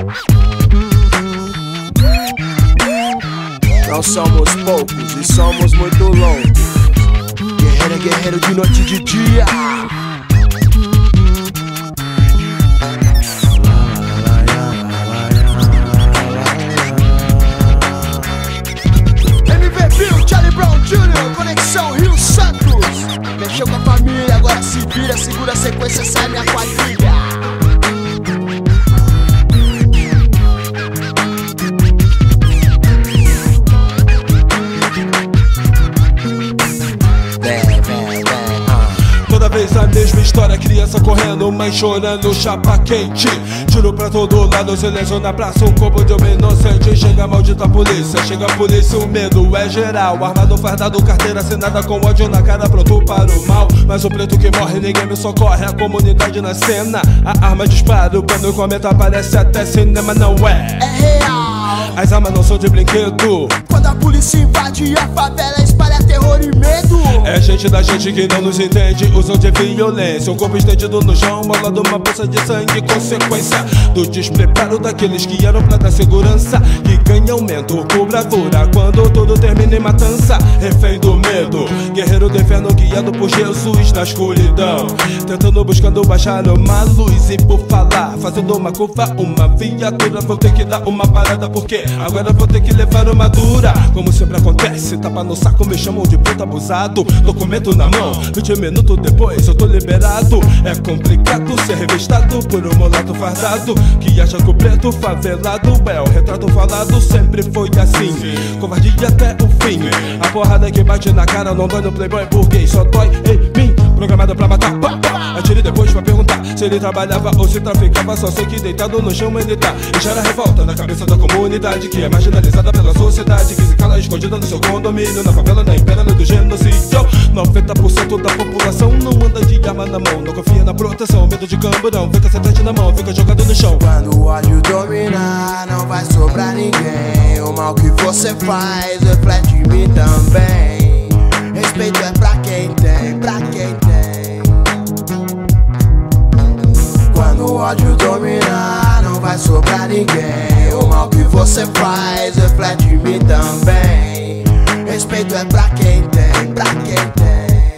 Não somos poucos e somos muito longos. Guerreiro é guerreiro de noite e de dia. MVP, Charlie Brown Jr., Conexão Rio Santos. Mexeu com a família, agora se vira, segura a sequência, sai minha quadrilha. Toda vez a mesma história, criança correndo, mãe chorando, chapa quente. Tiro pra todo lado, silêncio na praça, um corpo de homem inocente. Chega a maldita polícia, chega a polícia, o medo é geral. Armado, fardado, carteira assinada com ódio na cara, pronto para o mal. Mas o preto que morre, ninguém me socorre, a comunidade na cena. A arma dispara, quando comenta parece até cinema, não é? É real. As armas não são de brinquedo. Quando a polícia invade a favela, espalha terror e medo. É gente da gente que não nos entende, usam de violência. Um corpo estendido no chão, molado uma poça de sangue. Consequência do despreparo daqueles que eram pra dar segurança, que ganha aumento por bravura quando tudo termina em matança. Refém do medo, guerreiro do inferno guiado por Jesus na escuridão, tentando, buscando baixar uma luz. E por falar, fazendo uma curva, uma viatura, vou ter que dar uma parada, porque agora vou ter que levar uma dura. Como sempre acontece, tapa no saco, me chamam de puta abusado. Documento na mão, 20 minutos depois eu tô liberado. É complicado ser revistado por um mulato fardado que acha que o preto favelado é o retrato falado. Sempre foi assim, covardia até o fim. A porrada que bate na cara não dói no playboy burguês, só dói em mim. Programado pra matar, pá, pá. Atire depois pra perguntar se ele trabalhava ou se traficava. Só sei que deitado no chão ele tá. E gera revolta na cabeça da comunidade que é marginalizada pela sociedade, que se cala escondida no seu condomínio, na favela, na impéria do genocídio. 90% da população não anda de arma na mão, não confia na proteção, medo de camburão, fica sentante na mão, fica jogado no chão. Quando o ódio dominar, não vai sobrar ninguém. O mal que você faz reflete em mim também. Respeito é pra quem tem, pra quem tem. Quando o ódio dominar, não vai sobrar ninguém. O mal que você faz reflete em mim também. Respeito é pra quem tem, pra quem tem.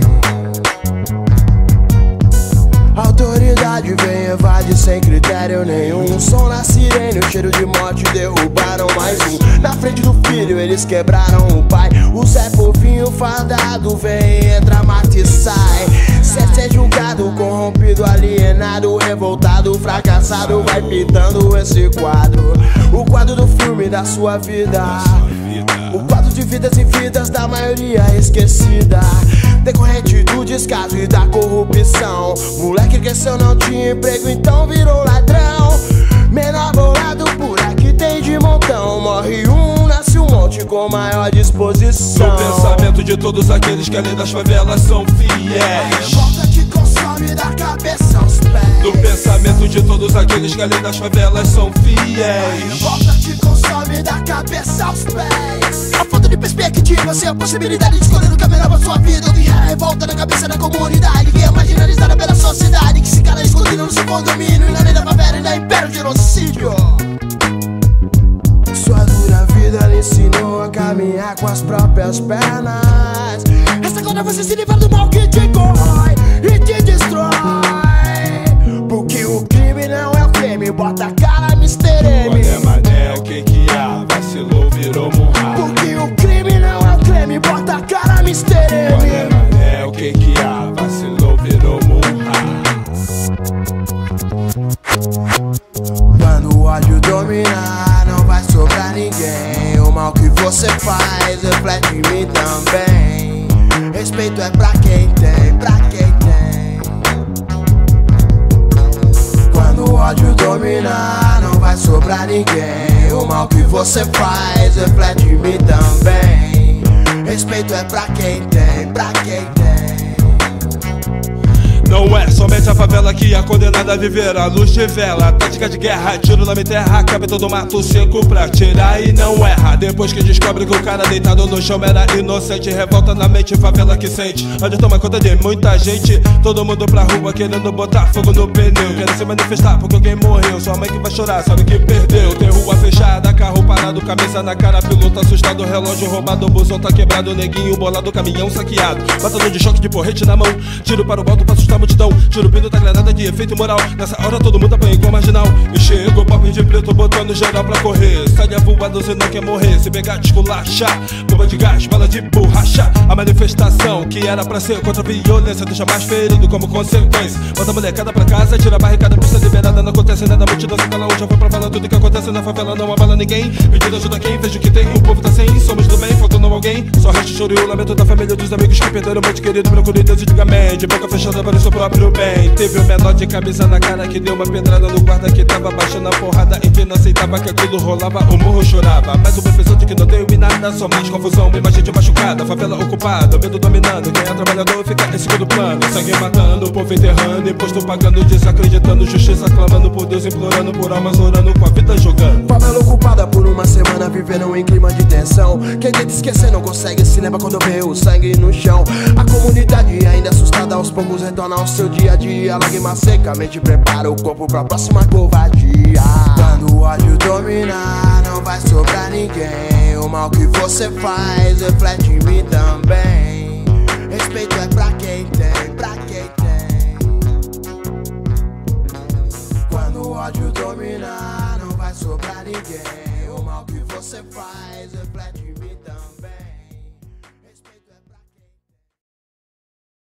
Autoridade vem evade sem critério nenhum. Som na sirene, o cheiro de morte derrubaram mais um. Na frente do filho eles quebraram o pai. O Zé Povinho fardado vem, entra, mata e sai. Ser julgado, corrompido, alienado, revoltado, fracassado, vai pintando esse quadro. O quadro do filme da sua vida. O quadro de vidas e vidas da maioria esquecida, decorrente do descaso e da corrupção. Moleque cresceu, não tinha emprego, então virou ladrão. Menor bolado por aqui tem de montão. Morre um, nasce um monte com maior disposição. No pensamento de todos aqueles que além das favelas são fiéis. Volta te consome da cabeça aos pés. No pensamento de todos aqueles que além das favelas são fiéis. Volta te consome da cabeça aos pés. A falta de perspectiva, sem a possibilidade de escolher o caminho pra sua vida. Ouvir a revolta na cabeça da comunidade que é marginalizada pela sociedade, que se cala escondido no seu condomínio e na lei da favela e da império genocídio. Sua dura vida lhe ensinou a caminhar com as próprias pernas. Essa conta você se livra do mal que te corrói e te destrói. Porque o crime não é o crime, bota a cara, Mr. M. Olha mané, o que que há? Vacilou, virou murra. Porque o crime não é o crime, bota a cara, Mr. M. Olha mané, o que que há? Vacilou, virou murra. Quando o ódio dominar, não vai sobrar ninguém. O mal que você faz reflete em mim também. Respeito é pra quem tem, pra quem tem. Quando o ódio dominar, não vai sobrar ninguém. O mal que você faz reflete em mim também. Respeito é pra quem tem, pra quem tem. Não é somente a favela que é condenada a viver a luz de vela. Tática de guerra, tiro na minha terra, cabe todo mato seco pra tirar e não erra. Depois que descobre que o cara deitado no chão era inocente, revolta na mente, favela que sente, onde toma conta de muita gente. Todo mundo pra rua querendo botar fogo no pneu, querendo se manifestar porque alguém morreu. Sua mãe que vai chorar, sabe que perdeu. Tem rua fechada, carro parado, camisa na cara, piloto assustado, relógio roubado, busão tá quebrado, neguinho bolado, caminhão saqueado, batalhão de choque de porrete na mão, tiro para o alto pra assustar a multidão, tiro pino da granada de efeito moral. Nessa hora todo mundo apanha igual marginal. E chega o papo de preto botando geral pra correr, sai voado, você não quer morrer. Se pegar, desculacha, bomba de gás, bala de borracha. A manifestação que era pra ser contra a violência deixa mais ferido como consequência. Bota a molecada pra casa, tira a barricada, pista liberada. Não acontece nada, a multidão se cala, um já foi pra falar tudo que acontece na favela. Não abala ninguém, pedindo ajuda quem fez o que tem. O povo tá sem, somos do bem, faltando alguém. Só resta choro e o lamento da família, dos amigos que perderam muito querido. Procure Deus e diga amém, de boca fechada para o seu próprio bem. Teve um menor de camisa na cara que deu uma pedrada no guarda que tava baixando a porrada e que não aceitava que aquilo rolava, o morro chorava. Mas o professor de que não deu em nada, só mais confusão e mais gente machucada. Favela ocupada, medo dominando, quem é trabalhador fica em segundo plano. Sangue matando, o povo enterrando, imposto pagando, desacreditando, justiça clamando por Deus, implorando por almas, orando com a vida jogando. Favela ocupada por uma semana, vivendo em clima de tensão. Quem tenta esquecer não consegue, se lembra quando vê o sangue no chão. A comunidade ainda assustada, aos poucos retorna ao seu dia a dia. Lágrima seca, mente prepara o corpo pra próxima covardia. Quando o ódio dominar, não vai sobrar ninguém. O mal que você faz reflete em mim também. Respeito é pra quem tem, pra quem tem. Quando o ódio dominar, não vai sobrar ninguém. O mal que você faz reflete